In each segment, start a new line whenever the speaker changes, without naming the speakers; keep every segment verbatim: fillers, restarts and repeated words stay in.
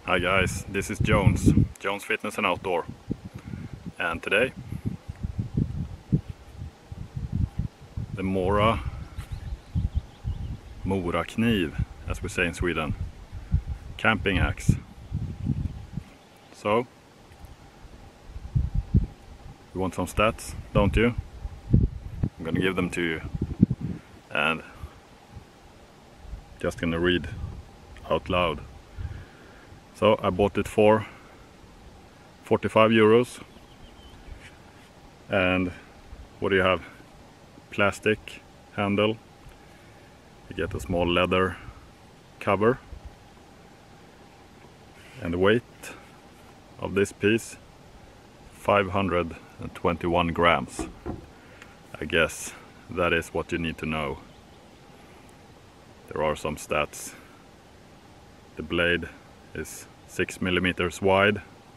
Hi guys, this is Jones, Jones Fitness and Outdoor, and today the Mora Mora Kniv, as we say in Sweden, camping axe. So, you want some stats, don't you? I'm gonna give them to you, and just gonna read out loud. So I bought it for forty-five euros, and what do you have? Plastic handle, you get a small leather cover, and the weight of this piece five hundred twenty-one grams. I guess that is what you need to know. There are some stats. The blade is six millimeters wide,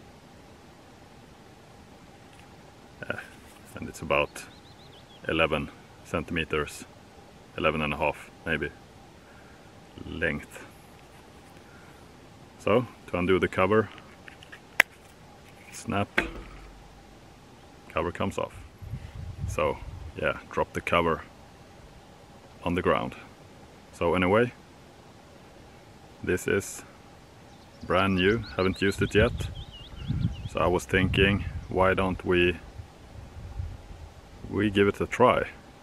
uh, and it's about eleven centimeters, eleven and a half maybe, length. So to undo the cover, snap, cover comes off. So yeah, drop the cover on the ground. So anyway, this is brand new, haven't used it yet, so I was thinking, why don't we we give it a try.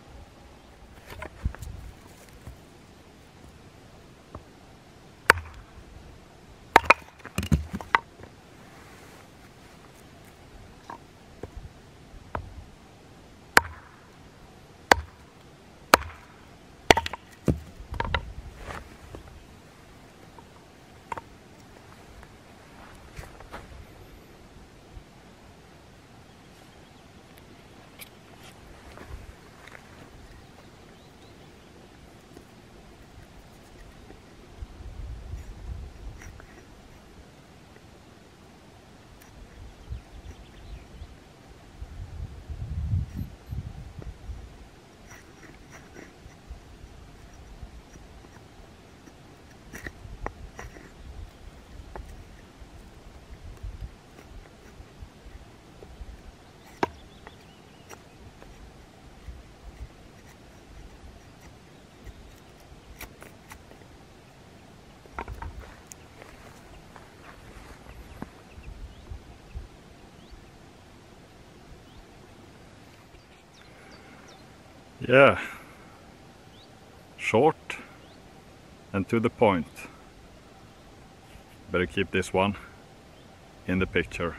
Yeah, short and to the point. Better keep this one in the picture.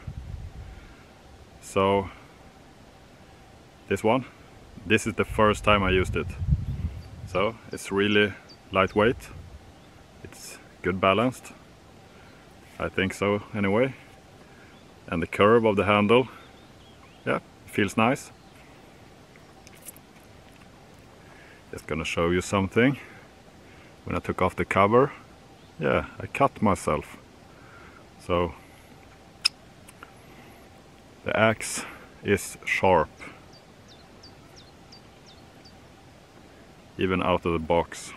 So this one, this is the first time I used it. So it's really lightweight, it's good balanced, I think so anyway. And the curve of the handle, yeah, feels nice. Just gonna show you something. When I took off the cover, yeah, I cut myself. So the axe is sharp, even out of the box.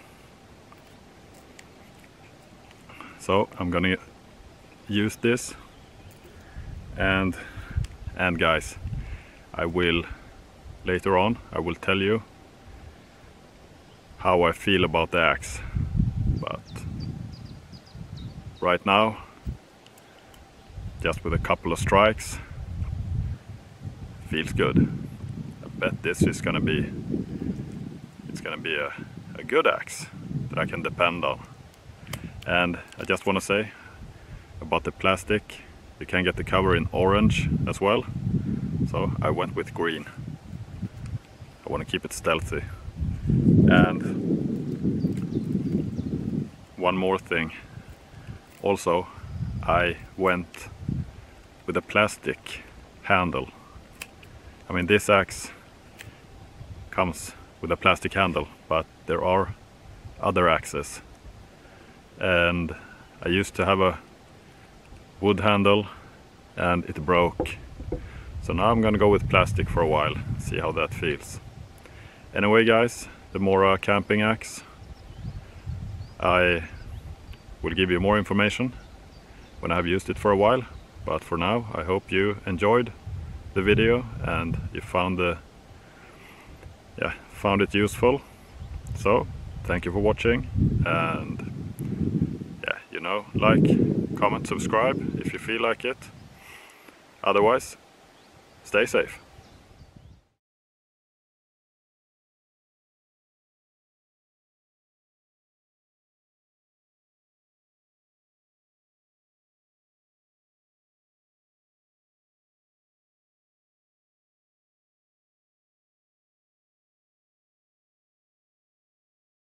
So I'm gonna use this, and and guys, I will later on I will tell you how I feel about the axe, but right now, just with a couple of strikes, feels good. I bet this is gonna be it's gonna be a, a good axe that I can depend on. And I just want to say about the plastic, you can get the cover in orange as well, so I went with green. I want to keep it stealthy. And one more thing, also I went with a plastic handle. I mean, this axe comes with a plastic handle, but there are other axes, and I used to have a wood handle and it broke, so now I'm gonna go with plastic for a while, see how that feels. Anyway guys, the Mora camping axe, I will give you more information when I've used it for a while. But for now, I hope you enjoyed the video and you found the yeah found it useful. So thank you for watching, and yeah, you know, like, comment, subscribe if you feel like it. Otherwise, stay safe.